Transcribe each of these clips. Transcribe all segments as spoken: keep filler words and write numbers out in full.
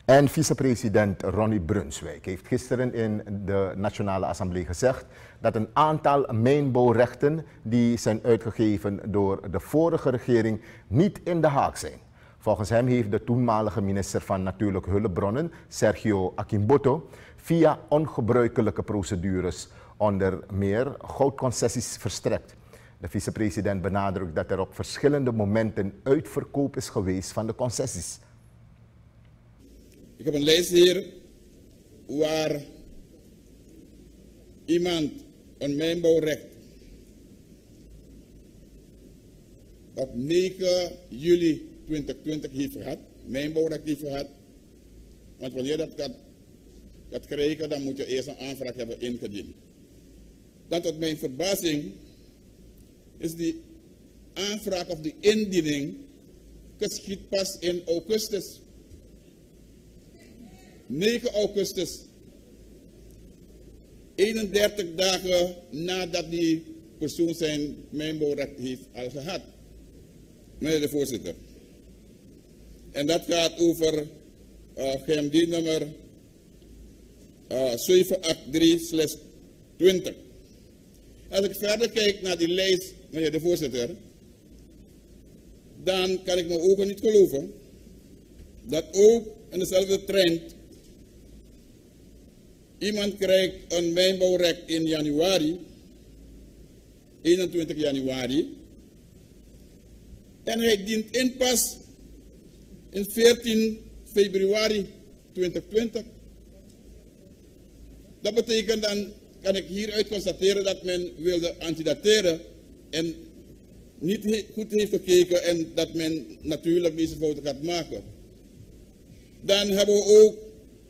En vicepresident Ronnie Brunswijk heeft gisteren in de Nationale Assemblée gezegd dat een aantal mijnbouwrechten die zijn uitgegeven door de vorige regering niet in de haak zijn. Volgens hem heeft de toenmalige minister van Natuurlijke Hulpbronnen, Sergio Akimboto, via ongebruikelijke procedures onder meer goudconcessies verstrekt. De vicepresident benadrukt dat er op verschillende momenten uitverkoop is geweest van de concessies. Ik heb een lijst hier waar iemand een mijnbouwrecht op negen juli tweeduizend twintig heeft gehad, mijnbouwrecht heeft gehad. Want wanneer dat gaat, gaat krijgen, dan moet je eerst een aanvraag hebben ingediend. Dan tot mijn verbazing is die aanvraag of die indiening geschied pas in augustus. negen augustus, eenendertig dagen nadat die persoon zijn mijnbouwrecht heeft al gehad. Meneer de voorzitter. En dat gaat over uh, G M D nummer uh, zeven acht drie twintig. Als ik verder kijk naar die lijst, meneer de voorzitter, dan kan ik mijn ogen niet geloven dat ook in dezelfde trend iemand krijgt een mijnbouwrecht in januari, eenentwintig januari, en hij dient in pas in veertien februari tweeduizend twintig. Dat betekent dan, kan ik hieruit constateren dat men wilde antidateren en niet goed heeft gekeken en dat men natuurlijk deze fouten gaat maken. Dan hebben we ook,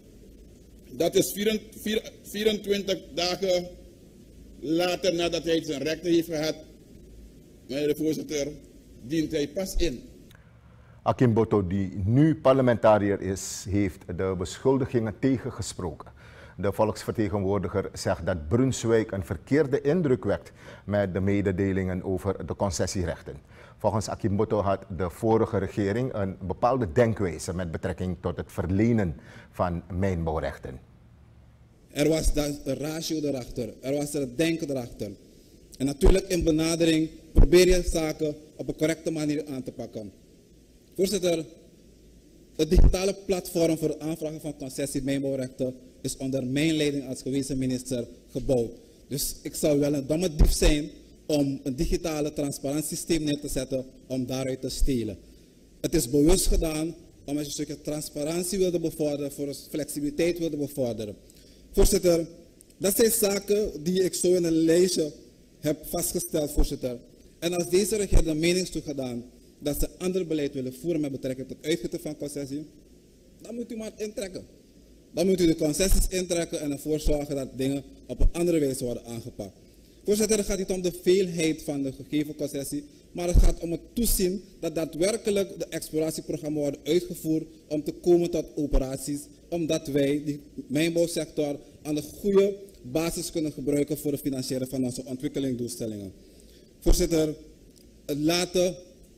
dat is vierentwintig dagen later nadat hij zijn rechten heeft gehad, meneer de voorzitter, dient hij pas in. Akimboto, die nu parlementariër is, heeft de beschuldigingen tegengesproken. De volksvertegenwoordiger zegt dat Brunswijk een verkeerde indruk wekt met de mededelingen over de concessierechten. Volgens Akimboto had de vorige regering een bepaalde denkwijze met betrekking tot het verlenen van mijnbouwrechten. Er was een ratio erachter, er was er denken erachter. En natuurlijk in benadering probeer je zaken op een correcte manier aan te pakken. Voorzitter, het digitale platform voor het aanvragen van concessie mijnbouwrechten is onder mijn leiding als gewezen minister gebouwd. Dus ik zou wel een domme dief zijn om een digitale transparantiesysteem neer te zetten om daaruit te stelen. Het is bewust gedaan omdat je een stukje transparantie wilde bevorderen, voor flexibiliteit wilde bevorderen. Voorzitter, dat zijn zaken die ik zo in een lijstje heb vastgesteld, voorzitter. En als deze regering de mening is toegedaan dat ze ander beleid willen voeren met betrekking tot uitgifte van concessie, dan moet u maar intrekken. Dan moet u de concessies intrekken en ervoor zorgen dat dingen op een andere wijze worden aangepakt. Voorzitter, het gaat niet om de veelheid van de gegeven concessie, maar het gaat om het toezien dat daadwerkelijk de exploratieprogramma's worden uitgevoerd om te komen tot operaties, omdat wij die mijnbouwsector aan de goede basis kunnen gebruiken voor de financiering van onze ontwikkelingsdoelstellingen. Voorzitter, het laten,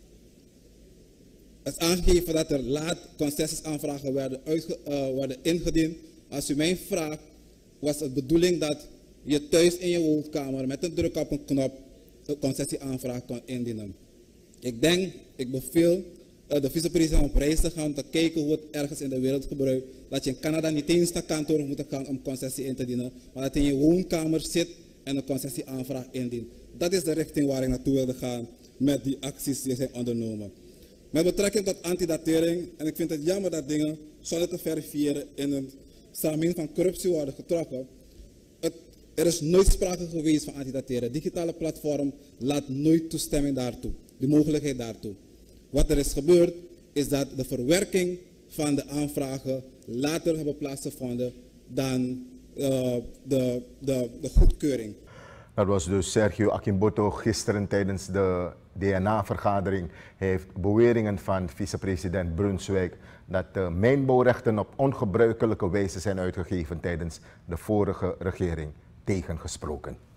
het is aangegeven dat er laat concessiesaanvragen werden, uitge, uh, werden ingediend. Als u mij vraagt, was het de bedoeling dat je thuis in je woonkamer met een druk op een knop een concessieaanvraag kan indienen. Ik denk, ik beveel uh, de vicepresident op reis te gaan te kijken hoe het ergens in de wereld gebruikt. Dat je in Canada niet eens naar kantoor moet gaan om concessie in te dienen, maar dat je in je woonkamer zit en een concessieaanvraag indient. Dat is de richting waar ik naartoe wilde gaan met die acties die zijn ondernomen. Met betrekking tot antidatering, en ik vind het jammer dat dingen zonder te verifiëren in een stramien van corruptie worden getrokken. Het, er is nooit sprake geweest van antidateren. Het digitale platform laat nooit toestemming daartoe, de mogelijkheid daartoe. Wat er is gebeurd, is dat de verwerking van de aanvragen later hebben plaatsgevonden dan uh, de, de, de goedkeuring. Dat was dus Sergio Akimboto gisteren tijdens de D N A-vergadering. Hij heeft beweringen van vicepresident Brunswijk dat de mijnbouwrechten op ongebruikelijke wijze zijn uitgegeven tijdens de vorige regering tegengesproken.